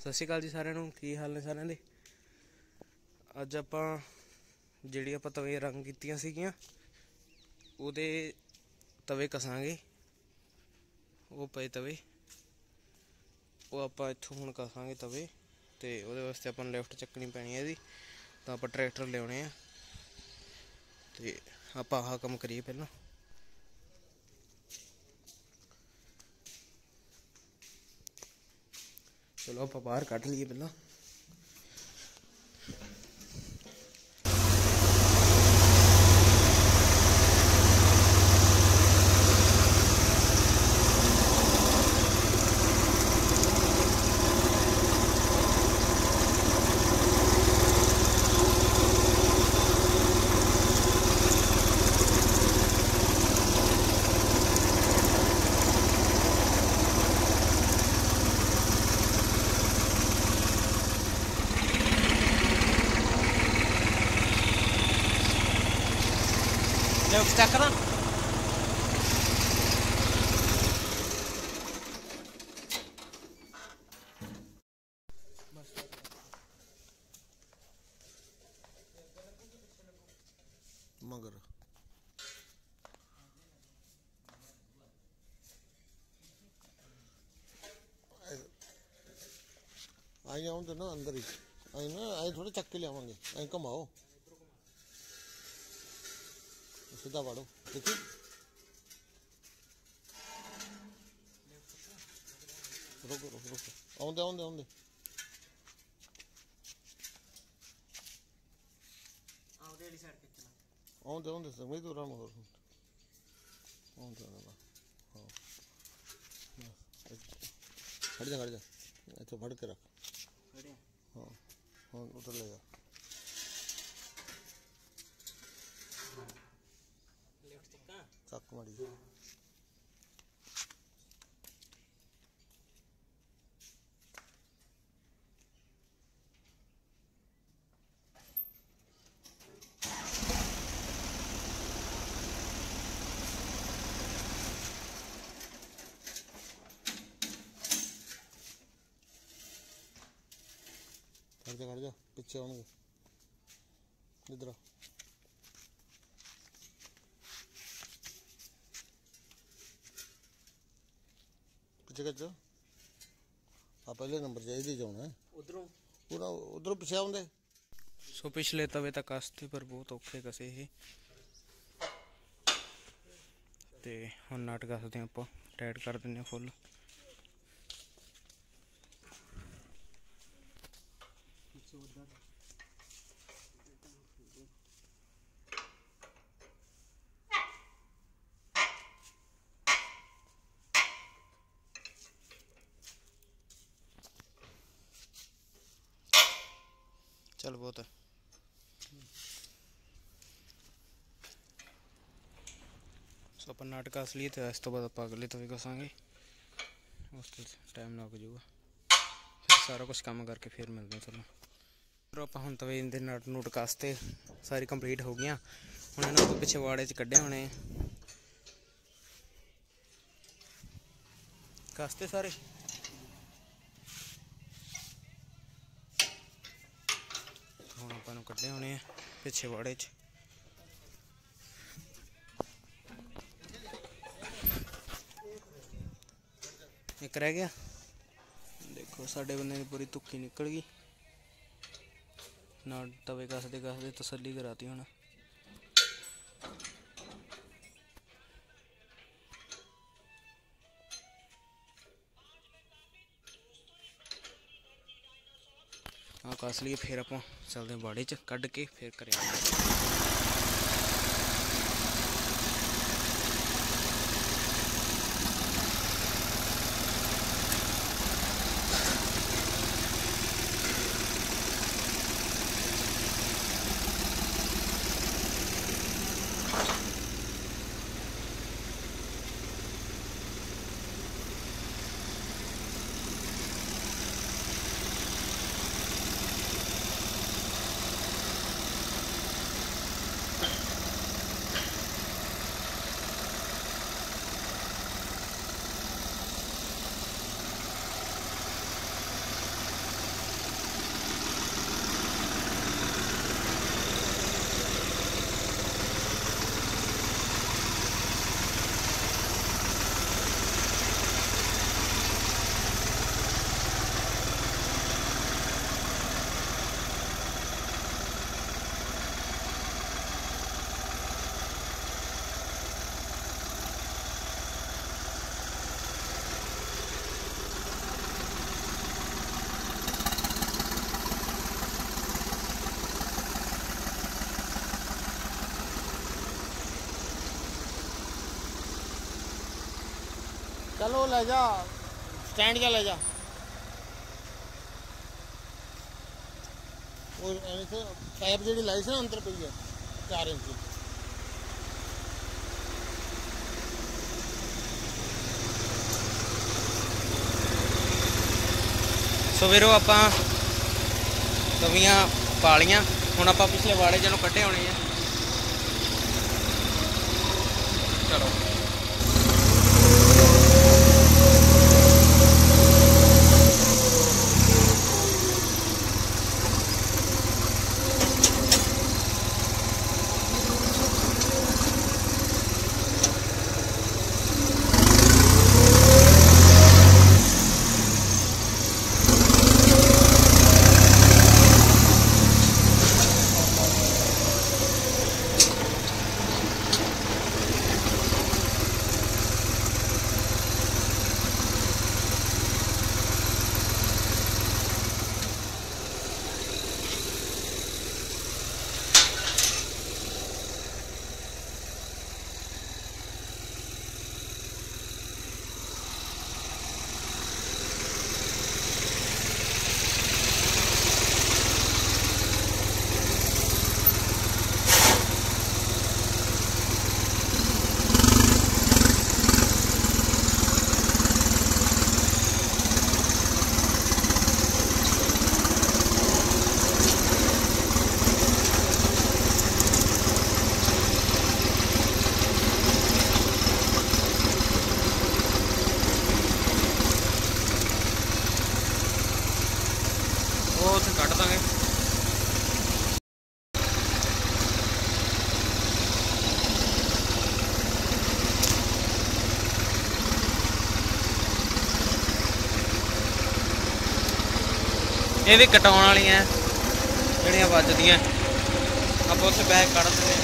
सत श्री अकाल जी सारिਆਂ ਨੂੰ की हाल ने सारिਆਂ ਦੇ। ਅੱਜ ਆਪਾਂ ਜਿਹੜੀ ਆਪਾਂ ਤਵੇ ਰੰਗ ਕੀਤੀਆਂ ਸੀਗੀਆਂ ਉਹਦੇ ਤਵੇ ਕਸਾਂਗੇ। ਉਹ ਪਏ ਤਵੇ ਉਹ ਆਪਾਂ ਇੱਥੋਂ ਹੁਣ ਕਸਾਂਗੇ ਤਵੇ ਤੇ ਉਹਦੇ ਵਾਸਤੇ ਆਪਾਂ ਨੂੰ ਲਿਫਟ ਚੱਕਣੀ ਪੈਣੀ ਹੈ ਇਹਦੀ। ਤਾਂ ਆਪਾਂ ਟਰੈਕਟਰ ਲਿਆਉਣੇ ਆ ਤੇ ਆਪਾਂ ਆਹ ਕੰਮ ਕਰੀਏ ਪਹਿਲਾਂ। चलो आप बाहर कट लीए पहला। चेक करा मगर आई आऊँ तो ना अंदर ही आई ना आई थोड़े चक्के ले आवेंगे आई घुमाओ सीधा वाड़ो देखिए रुको रुको रुको आउंदे आउंदे आउंदे वाली साइड पे चला आउंदे आउंदे समझ तो रहा मगर आउंदे ना हां खड़ जा ऐसे फड़ के रख खड़े हां हां उधर ले जा चक मारी खड़ जा पीछे आउंगे इधर पीछे आप पहले नंबर चाहिए जाना है उधरों पूरा उधरों पीछे आउंदे। सो पिछले तवे तक कसते पर बहुत औखे कसे ही ते हुण नट कसदे आपां टाइट कर दिंदे फुल। चल बहुत है सो अपन नाटक असली तो इस तो बाद आप अगले तवे कसांगे उस टाइम लग जाऊगा फिर सारा कुछ काम करके फिर मिलते हैं। चलो फिर आप हम तवे इनके नट नूट कसते सारी कंप्लीट हो गई हूँ इन्होंने को पिछे वाड़े च कढ़े होने कसते सारे हम अपन कढ़े होने पिछे वाड़े च। एक रह गया देखो साडे बंदे की पूरी तुक्की निकल गई ना तवे कसदे कसदे तसल्ली कराती होना। हाँ कस लिए फिर आप चलते बाड़े च कढ़ के फिर करेंगे। चलो ले जा स्टैंड जा ले जा। वो ऐसे पाइप जी लाई से अंदर पई है 4 इंच की। सो वीरो आपां तवियां पा लियां, हुण आपां पिछले वाड़े जनों कड्ढे होने हैं। चलो वो उत्थे कट देंगे। ये भी कटाउण वालियां जिहड़ियां वजदियां, आप उत्थे बैग कढ़ दिंदे।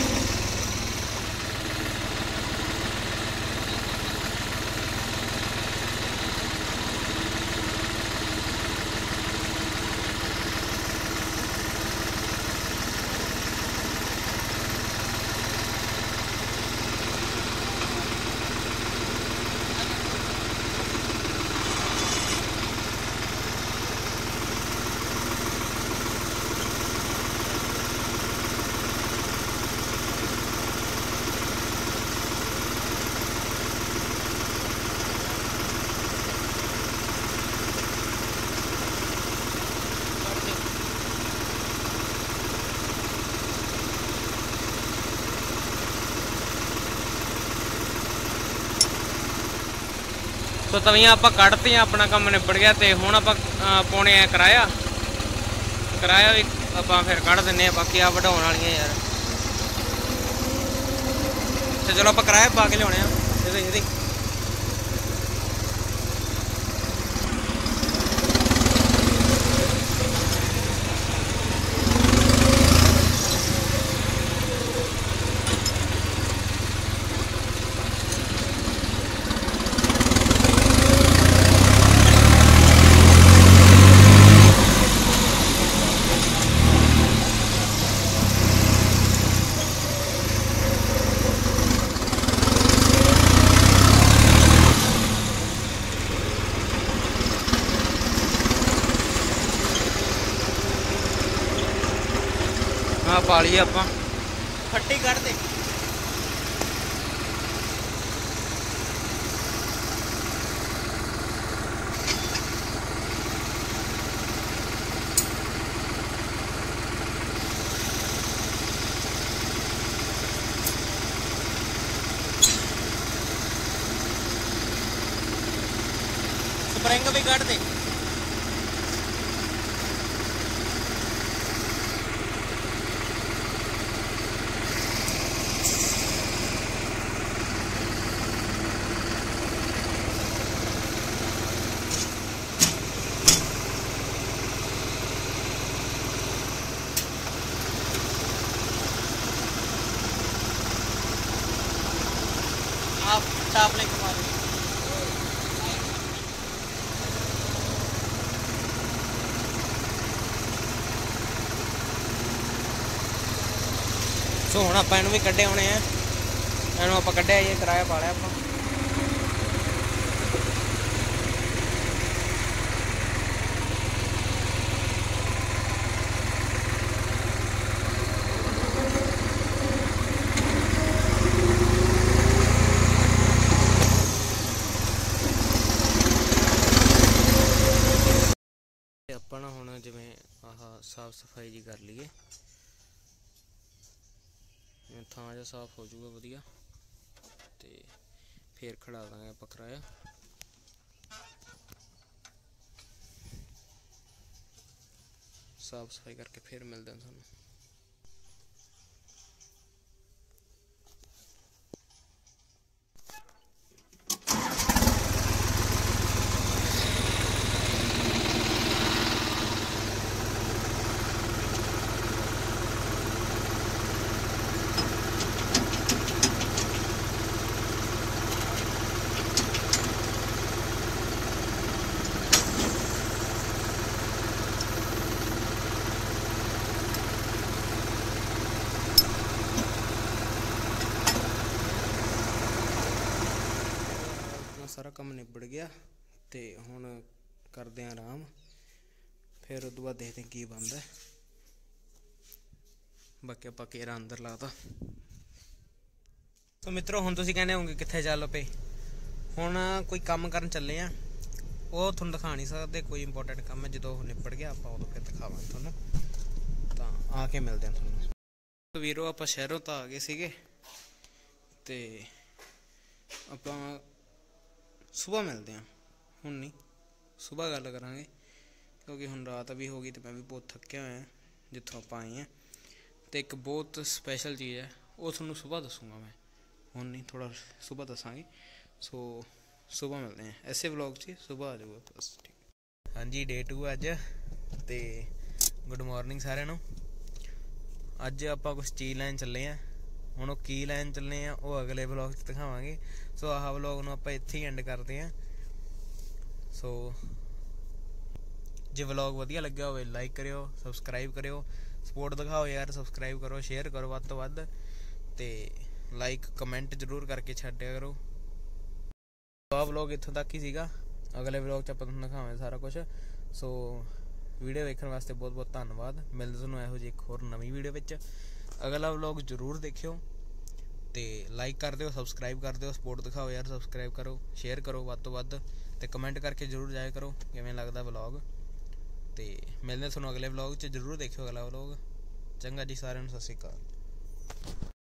तो तवियां आप कढ़तियां, अपना काम निबड़ गया। तो हुण आप पाने आ किराया भी आप फिर कढ़ दिंने। बाकी आ वढाउण वालियां यार, तो चलो आप किराया पा के लियाने ਇਹਦੀ। हाँ पा लीए आप फट्टी कढ़ दे। स्प्रिंग भी कढ़ दे। आप टाप लेके मारो। सो हुण आपां इहनूं भी कड्ढे होने हैं। इहनूं आपां कड्ढिआ जी, किराया पा लिआ आपां। ਤੇ ਆਪਾਂ ਨਾ ਹੁਣ ਜਿਵੇਂ ਆਹ ਸਾਫ ਸਫਾਈ ਜੀ ਕਰ ਲਈਏ, ਥਾਂ ਜਿਹਾ ਸਾਫ ਹੋ ਜਾਊਗਾ ਵਧੀਆ, ਤੇ ਫੇਰ ਖੜਾ ਦਾਂਗੇ ਆਪਾਂ ਕਿਰਾਇਆ। ਸਾਫ ਸਫਾਈ ਕਰਕੇ ਫੇਰ ਮਿਲਦੇ ਹਾਂ ਤੁਹਾਨੂੰ। सारा काम निबड़ गया तो हुण करते हैं आराम, फिर उस बाद देखते हैं की बनता है। बाकी आप घेरा अंदर लाता। तो मित्रों हुण तुसीं कहने होंगे कित्थे चल पे, हुण कोई काम करन चले आ, वो तुहानूं दिखा नहीं सकते, कोई इंपोर्टेंट काम है, जो निबड़ गया आप उदों फिर दिखावांगे तुहानूं, तां आके मिलते हैं तुहानूं। तो वीरों आप शहरों तो आ गए सीगे ते आपां सुबह मिलते हैं, हुण नहीं सुबह गल करांगे, क्योंकि हुण रात भी हो गई तो मैं भी बहुत थक्या होया जित्थों आप आए हैं। तो एक बहुत स्पैशल चीज़ है वो थोनों सुबह दसूँगा मैं, हुण नहीं थोड़ा सुबह दसांगे। सो सुबह मिलते हैं ऐसे व्लॉग च, सुबह आ जाऊगा बस। ठीक हाँ जी, डे 2 अज ते गुड मॉर्निंग सारिਆਂ ਨੂੰ। अज आप कुछ चीज़ लैन चले हैं, ਹੁਣ ਉਹ ਕੀ ਲੈਣ ਚੱਲੇ ਆ ਉਹ ਅਗਲੇ ਵਲੌਗ 'ਚ ਦਿਖਾਵਾਂਗੇ। ਸੋ ਆਹ ਵਲੌਗ ਨੂੰ ਆਪਾਂ ਇੱਥੇ ਹੀ ਐਂਡ ਕਰਦੇ ਹਾਂ। ਸੋ ਜੇ ਵਲੌਗ ਵਧੀਆ ਲੱਗਿਆ ਹੋਵੇ ਲਾਈਕ ਕਰਿਓ, ਸਬਸਕ੍ਰਾਈਬ ਕਰਿਓ, ਸਪੋਰਟ ਦਿਖਾਓ ਯਾਰ, ਸਬਸਕ੍ਰਾਈਬ ਕਰੋ, ਸ਼ੇਅਰ ਕਰੋ ਵੱਧ ਤੋਂ ਵੱਧ, ਤੇ ਲਾਈਕ ਕਮੈਂਟ ਜ਼ਰੂਰ ਕਰਕੇ ਛੱਡਿਆ ਕਰੋ। ਆਹ ਵਲੌਗ ਇੱਥੋਂ ਤੱਕ ਹੀ ਸੀਗਾ, ਅਗਲੇ ਵਲੌਗ 'ਚ ਆਪਾਂ ਤੁਹਾਨੂੰ ਦਿਖਾਵਾਂਗੇ ਸਾਰਾ ਕੁਝ। ਸੋ ਵੀਡੀਓ ਵੇਖਣ ਵਾਸਤੇ ਬਹੁਤ ਬਹੁਤ ਧੰਨਵਾਦ। ਮਿਲਦੇ ਤੁਹਾਨੂੰ ਇਹੋ ਜਿਹੀ ਇੱਕ ਹੋਰ ਨਵੀਂ ਵੀਡੀਓ ਵਿੱਚ। अगला व्लॉग जरूर देखियो, तो लाइक कर दो, सबसक्राइब कर दो, सपोर्ट दिखाओ यार, सबसक्राइब करो, शेयर करो वध तो वध, तो कमेंट करके जरूर जाया करो किवें लगदा व्लॉग। तो मिलने तुहानूं अगले व्लॉग च, जरूर देखियो अगला व्लॉग। चंगा जी सारिआं नूं, सत श्री अकाल।